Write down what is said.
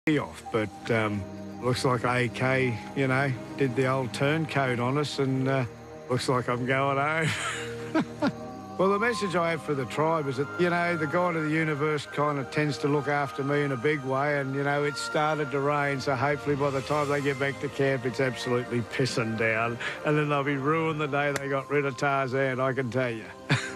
off, but looks like AK, you know, did the old turncoat on us, and looks like I'm going home. Well, the message I have for the tribe is that, you know, the God of the universe kind of tends to look after me in a big way, and, you know, it started to rain, so hopefully by the time they get back to camp, it's absolutely pissing down, and then they'll be ruined the day they got rid of Tarzan, I can tell you.